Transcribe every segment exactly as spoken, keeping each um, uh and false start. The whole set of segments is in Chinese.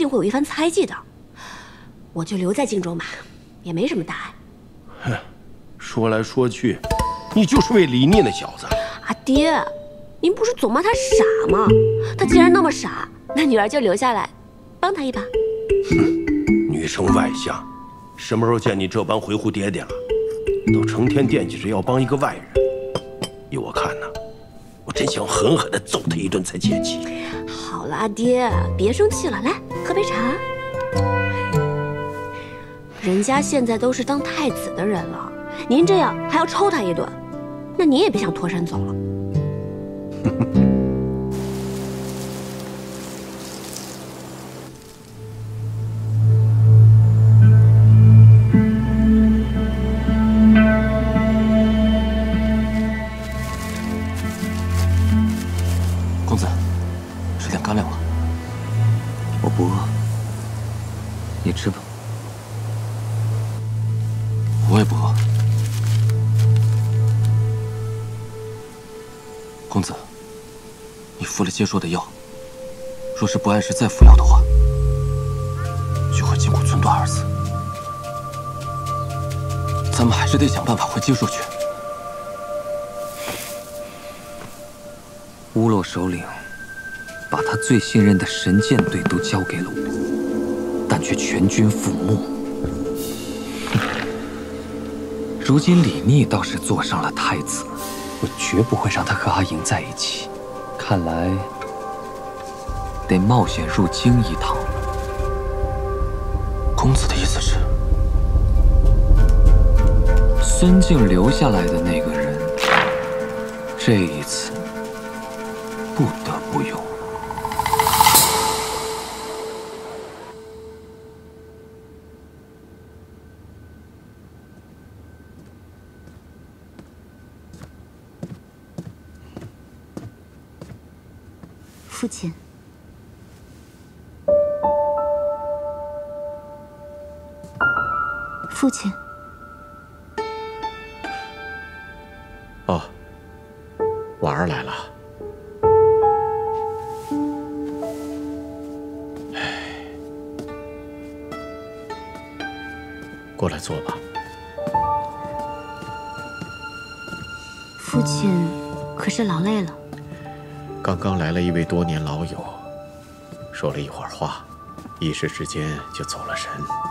定会有一番猜忌的。我就留在荆州吧，也没什么大碍。 哼，说来说去，你就是为李逆那小子。 阿爹，您不是总骂他傻吗？他既然那么傻，那女儿就留下来，帮他一把。 哼，女生外向，什么时候见你这般维护爹爹了？都成天惦记着要帮一个外人。依我看呢，我真想狠狠地揍他一顿才解气。 好了，阿爹，别生气了，来喝杯茶。人家现在都是当太子的人了，您这样还要抽他一顿，那你也别想脱身走了。 公子，吃点干粮吧。我不饿，你吃吧。我也不饿。公子，你服了接说的药，若是不按时再服药的话，就会禁锢村段而死。咱们还是得想办法回接说去。乌洛首领把他最信任的神剑队都交给了我，但却全军覆没。如今李逆倒是坐上了太子，我绝不会让他和阿莹在一起。看来得冒险入京一趟了。公子的意思是，孙敬留下来的那个人，这一次不得不用。 父亲，父亲。 哦，婉儿来了。哎，过来坐吧。 父亲可是劳累了。 刚刚来了一位多年老友，说了一会儿话，一时之间就走了神。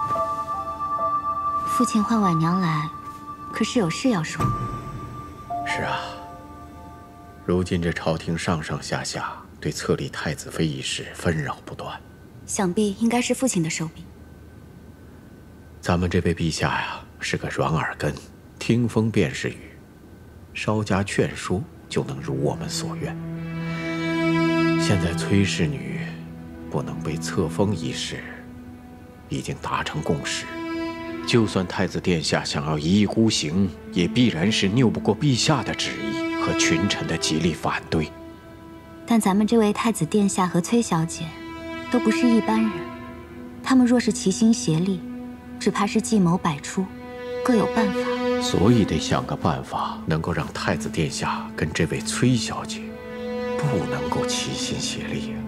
父亲唤婉娘来，可是有事要说。 是啊，如今这朝廷上上下下对册立太子妃一事纷扰不断， 想必应该是父亲的手笔。 咱们这位陛下呀，是个软耳根，听风便是雨，稍加劝说就能如我们所愿。现在崔氏女不能被册封一事，已经达成共识。就算太子殿下想要一意孤行，也必然是拗不过陛下的旨意和群臣的极力反对。 但咱们这位太子殿下和崔小姐都不是一般人，他们若是齐心协力，只怕是计谋百出，各有办法。 所以得想个办法，能够让太子殿下跟这位崔小姐不能够齐心协力呀。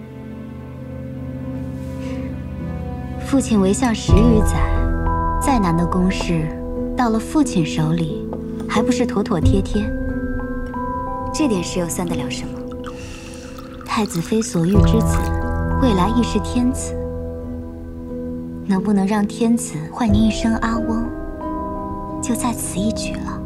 父亲为相十余载，再难的公事，到了父亲手里，还不是妥妥帖帖？这点事又算得了什么？太子妃所育之子，未来亦是天子。能不能让天子唤您一声阿翁，就在此一举了。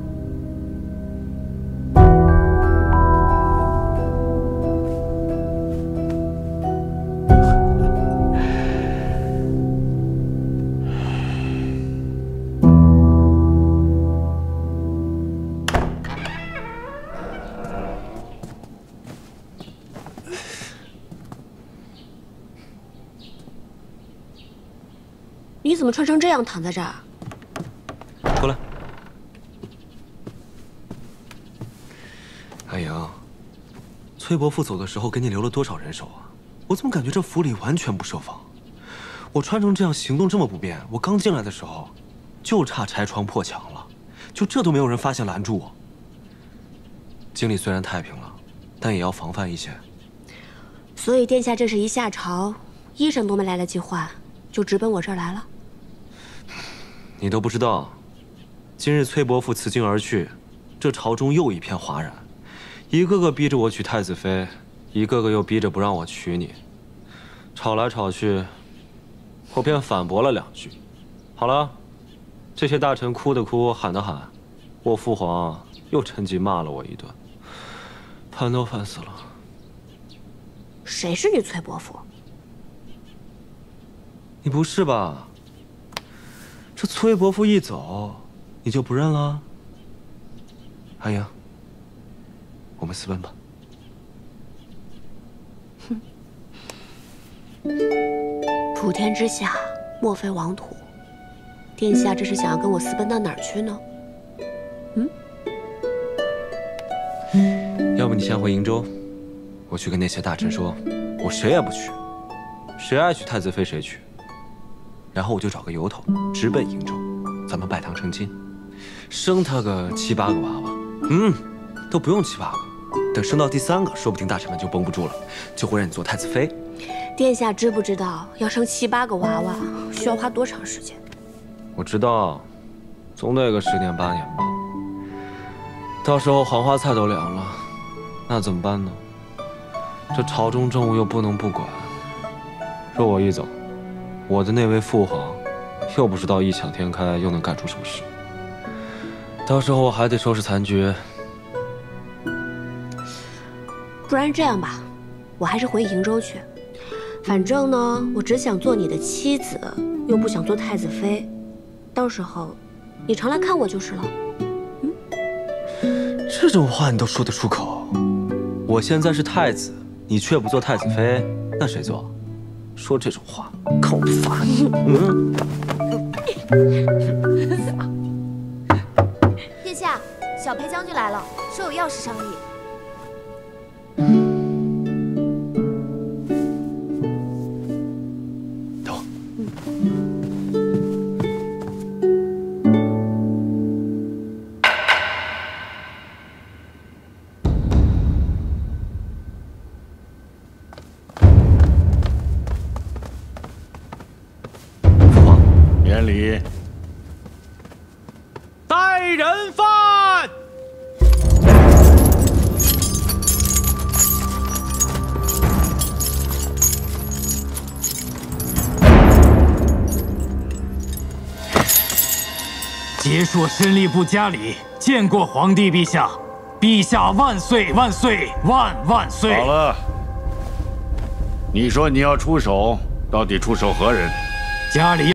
你怎么穿成这样躺在这儿？ 过来。阿莹，崔伯父走的时候给你留了多少人手啊？我怎么感觉这府里完全不设防？我穿成这样，行动这么不便，我刚进来的时候，就差拆窗破墙了，就这都没有人发现拦住我。京里虽然太平了，但也要防范一些。 所以殿下这是一下朝， 医生都没来得及换，就直奔我这儿来了。 你都不知道，今日崔伯父辞京而去，这朝中又一片哗然，一个个逼着我娶太子妃，一个个又逼着不让我娶你，吵来吵去，我便反驳了两句。好了，这些大臣哭的哭，喊的喊，我父皇又趁机骂了我一顿，烦都烦死了。 谁是你崔伯父？ 你不是吧？这崔伯父一走，你就不认了？阿英，我们私奔吧。 哼，普天之下，莫非王土。殿下这是想要跟我私奔到哪儿去呢？ 嗯？要不你先回瀛州，我去跟那些大臣说，我谁也不娶，谁爱娶太子妃谁娶。然后我就找个由头，直奔瀛州，咱们拜堂成亲，生他个七八个娃娃。嗯，都不用七八个，等生到第三个，说不定大臣们就绷不住了，就会让你做太子妃。 殿下知不知道，要生七八个娃娃需要花多长时间？ 我知道，总得个十年八年吧。到时候黄花菜都凉了，那怎么办呢？这朝中政务又不能不管，若我一走，我的那位父皇，又不知道异想天开，又能干出什么事。到时候我还得收拾残局。 不然这样吧，我还是回瀛州去。反正呢，我只想做你的妻子，又不想做太子妃。到时候，你常来看我就是了。 嗯，这种话你都说得出口？我现在是太子，你却不做太子妃，那谁做？说这种话，看我不罚你！嗯。 殿下，小裴将军来了，说有要事商议。 等我。父皇， 免礼。带人犯。 杰硕身力不加礼，见过皇帝陛下。陛下万岁万岁万万岁！ 好了，你说你要出手，到底出手何人？ 家里。